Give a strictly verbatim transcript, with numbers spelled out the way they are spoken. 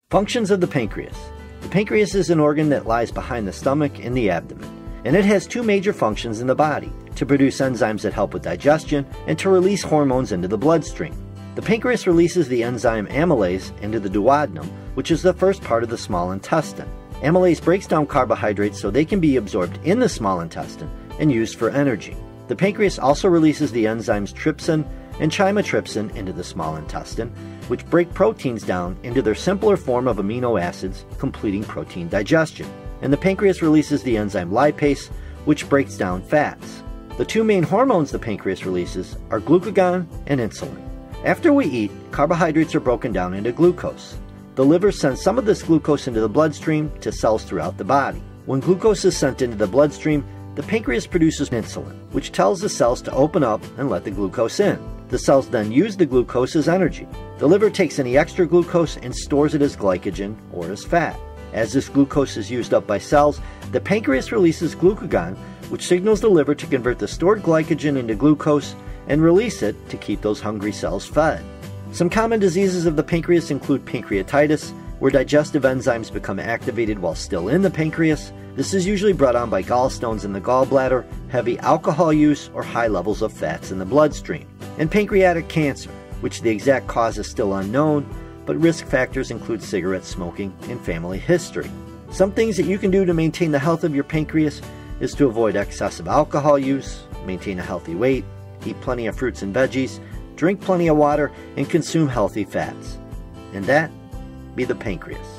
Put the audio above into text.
Functions of the pancreas. The pancreas is an organ that lies behind the stomach in the abdomen, and it has two major functions in the body: to produce enzymes that help with digestion and to release hormones into the bloodstream. The pancreas releases the enzyme amylase into the duodenum, which is the first part of the small intestine. Amylase breaks down carbohydrates so they can be absorbed in the small intestine and used for energy. The pancreas also releases the enzymes trypsin and chymotrypsin into the small intestine, which break proteins down into their simpler form of amino acids, completing protein digestion. And the pancreas releases the enzyme lipase, which breaks down fats. The two main hormones the pancreas releases are glucagon and insulin. After we eat, carbohydrates are broken down into glucose. The liver sends some of this glucose into the bloodstream to cells throughout the body. When glucose is sent into the bloodstream, the pancreas produces insulin, which tells the cells to open up and let the glucose in. The cells then use the glucose as energy. The liver takes any extra glucose and stores it as glycogen or as fat. As this glucose is used up by cells, the pancreas releases glucagon, which signals the liver to convert the stored glycogen into glucose and release it to keep those hungry cells fed. Some common diseases of the pancreas include pancreatitis, where digestive enzymes become activated while still in the pancreas. This is usually brought on by gallstones in the gallbladder, heavy alcohol use, or high levels of fats in the bloodstream. And pancreatic cancer, which the exact cause is still unknown, but risk factors include cigarette smoking and family history. Some things that you can do to maintain the health of your pancreas is to avoid excessive alcohol use, maintain a healthy weight, eat plenty of fruits and veggies, drink plenty of water, and consume healthy fats. And that be the pancreas.